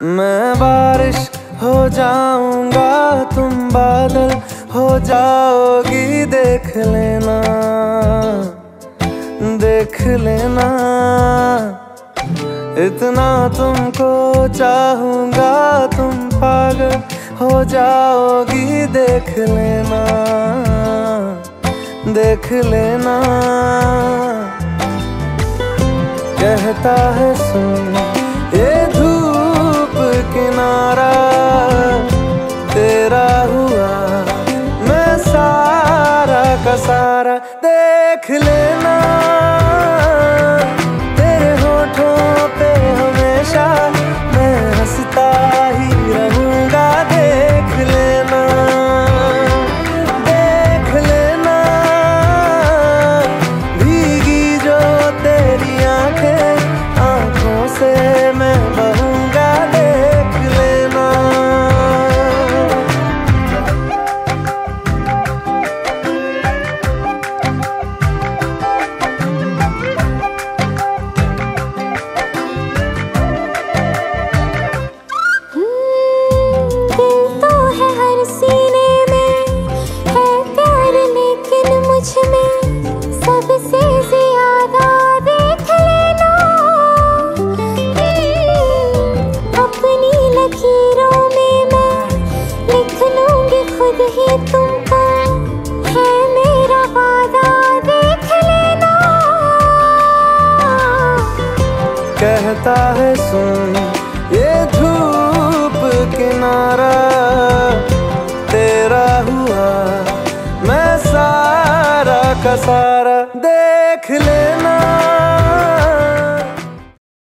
मैं बारिश हो जाऊंगा, तुम बादल हो जाओगी। देख लेना, देख लेना, इतना तुमको चाहूंगा, तुम पागल हो जाओगी। देख लेना, देख लेना, कहता है सुन ये धूप किनारा, तेरा हुआ मैं सारा का सारा। देख लेना, तेरे होठों पे हमेशा मैं हंसता ही रहूंगा। देख लेना, देख लेना, भीगी जो तेरी आंखें, आंखों से मैं बहूंगा। देख लेना, दिल तो है हर सीने में, है प्यार लेकिन मुझ में सबसे ज्यादा। देख लेना, अपनी लकीरों में मैं लिख लूंगी खुद ही तुमको, है मेरा वादा। देख लेना, कहता है सुन ये धूप किनारा, तेरा हुआ मैं सारा का सारा।